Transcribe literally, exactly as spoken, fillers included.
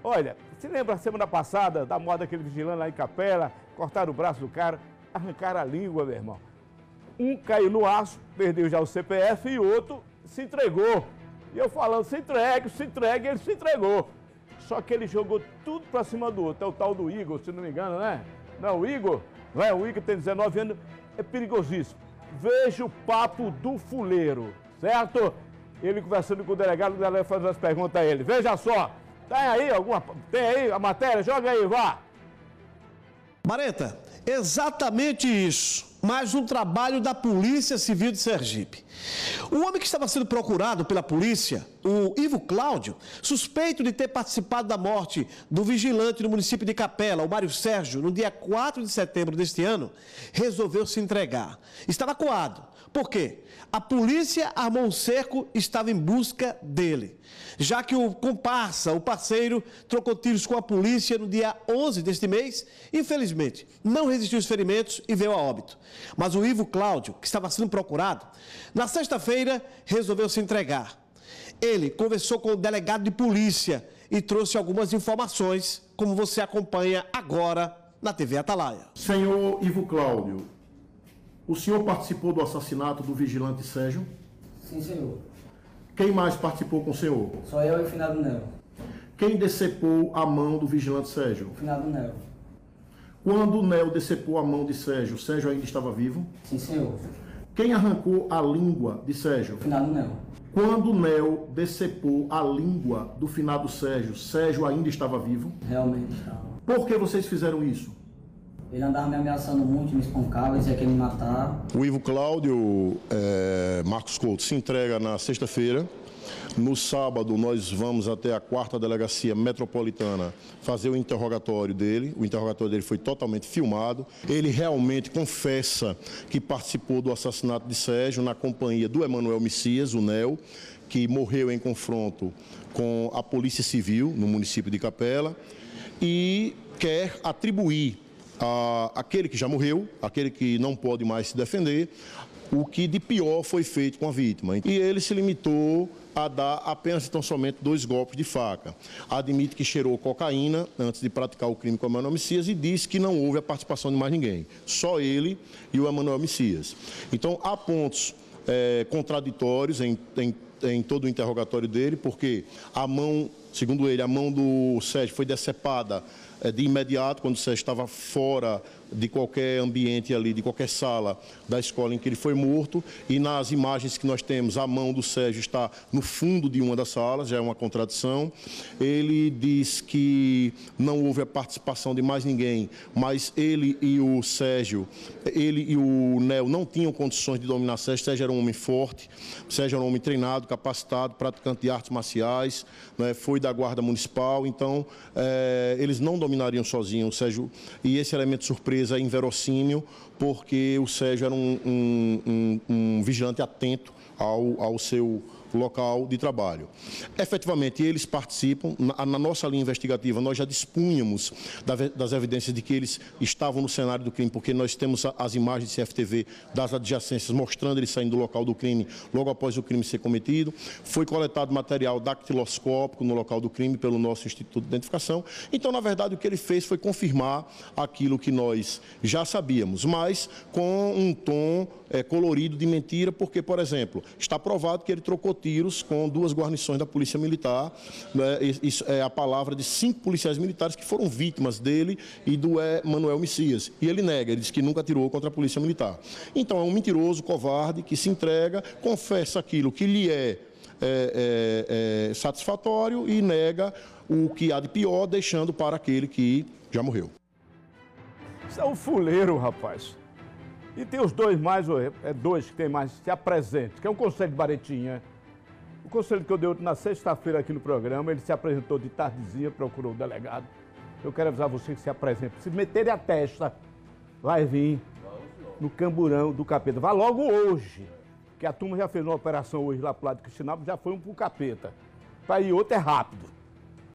Olha, se lembra a semana passada da moda daquele vigilante lá em Capela, cortaram o braço do cara, arrancaram a língua, meu irmão. Um caiu no aço, perdeu já o C P F e o outro se entregou. E eu falando, se entregue, se entregue, ele se entregou. Só que ele jogou tudo pra cima do outro. É o tal do Igor, se não me engano, né? Não, o Igor, não é? O Igor tem dezenove anos, é perigosíssimo. Veja o papo do fuleiro, certo? Ele conversando com o delegado, o delegado fazendo as perguntas a ele. Veja só, tem aí alguma, tem aí a matéria? Joga aí, vá. Mareta, exatamente isso. Mais um trabalho da Polícia Civil de Sergipe. O homem que estava sendo procurado pela polícia, o Ivo Cláudio, suspeito de ter participado da morte do vigilante no município de Capela, o Mário Sérgio, no dia quatro de setembro deste ano, resolveu se entregar. Estava acuado. Por quê? A polícia armou um cerco e estava em busca dele, já que o comparsa, o parceiro, trocou tiros com a polícia no dia onze deste mês. Infelizmente, não resistiu aos ferimentos e veio a óbito. Mas o Ivo Cláudio, que estava sendo procurado, na sexta-feira resolveu se entregar. Ele conversou com o delegado de polícia e trouxe algumas informações, como você acompanha agora na T V Atalaia. Senhor Ivo Cláudio, o senhor participou do assassinato do vigilante Sérgio? Sim, senhor. Quem mais participou com o senhor? Só eu e o finado Nel. Quem decepou a mão do vigilante Sérgio? O finado Nel. Quando o Nel decepou a mão de Sérgio, Sérgio ainda estava vivo? Sim, senhor. Quem arrancou a língua de Sérgio? O finado Nel. Quando o Nel decepou a língua do finado Sérgio, Sérgio ainda estava vivo? Realmente estava. Por que vocês fizeram isso? Ele andava me ameaçando muito, me espancava, dizia que ia me matar. O Ivo Cláudio é, Marcos Couto se entrega na sexta-feira. No sábado, nós vamos até a quarta Delegacia Metropolitana fazer o interrogatório dele. O interrogatório dele foi totalmente filmado. Ele realmente confessa que participou do assassinato de Sérgio na companhia do Emanuel Messias, o Nel, que morreu em confronto com a Polícia Civil no município de Capela, e quer atribuir a aquele que já morreu, aquele que não pode mais se defender, o que de pior foi feito com a vítima. E ele se limitou a dar apenas e tão somente dois golpes de faca. Admite que cheirou cocaína antes de praticar o crime com o Emanuel Messias e diz que não houve a participação de mais ninguém, só ele e o Emanuel Messias. Então, há pontos é, contraditórios em, em, em todo o interrogatório dele, porque a mão, segundo ele, a mão do Sérgio foi decepada é, de imediato, quando o Sérgio estava fora de qualquer ambiente ali, de qualquer sala da escola em que ele foi morto, e nas imagens que nós temos, a mão do Sérgio está no fundo de uma das salas, já é uma contradição. Ele diz que não houve a participação de mais ninguém, mas ele e o Sérgio, ele e o Nel não tinham condições de dominar Sérgio. Sérgio era um homem forte, Sérgio era um homem treinado, capacitado, praticante de artes marciais, né, foi da Guarda Municipal, então é, eles não dominariam sozinhos o Sérgio, e esse elemento surpresa é inverossímil, porque o Sérgio era um, um, um, um vigilante atento ao, ao seu local de trabalho. Efetivamente, eles participam. Na, na nossa linha investigativa, nós já dispunhamos da, das evidências de que eles estavam no cenário do crime, porque nós temos a, as imagens de C F T V das adjacências mostrando eles saindo do local do crime logo após o crime ser cometido. Foi coletado material dactiloscópico no local do crime pelo nosso Instituto de Identificação. Então, na verdade, o que ele fez foi confirmar aquilo que nós já sabíamos, mas com um tom é, colorido de mentira, porque, por exemplo, está provado que ele trocou tiros com duas guarnições da Polícia Militar, né? Isso é a palavra de cinco policiais militares que foram vítimas dele e do Emanuel Messias. E ele nega, ele diz que nunca atirou contra a Polícia Militar. Então é um mentiroso, covarde, que se entrega, confessa aquilo que lhe é, é, é, é satisfatório e nega o que há de pior, deixando para aquele que já morreu. Isso é um fuleiro, rapaz. E tem os dois mais, é dois que tem mais, se apresente, que é um conselho de Baretinha. O conselho que eu dei na sexta-feira aqui no programa, ele se apresentou de tardezinha, procurou o delegado. Eu quero avisar você que se apresenta. Se meterem a testa, vai vir no camburão do capeta. Vá logo hoje, que a turma já fez uma operação hoje lá pro lado de Cristinaldo, já foi um pro capeta. Para ir outro é rápido.